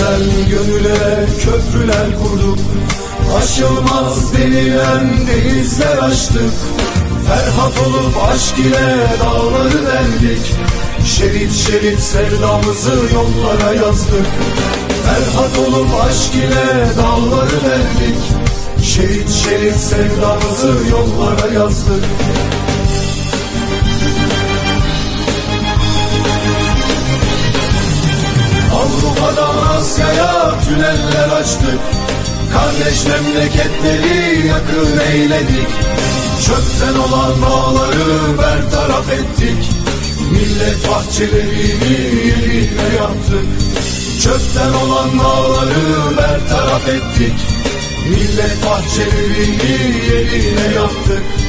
gönülden gönüle köprüler kurduk. Aşılmaz denilen denizler açtık. Ferhat olup aşk ile dağları deldik. Şerit şerit sevdamızı yollara yazdık. Ferhat olup aşk ile dağları deldik. Şerit şerit sevdamızı yollara yazdık. Avrupa'dan Asya'ya tüneller açtık. Kardeş memleketleri yakın eyledik. Çöpten olan dağları bertaraf ettik. Millet bahçelerini yerine yaptık. Çöpten olan dağları bertaraf ettik. Millet bahçelerini yerine yaptık.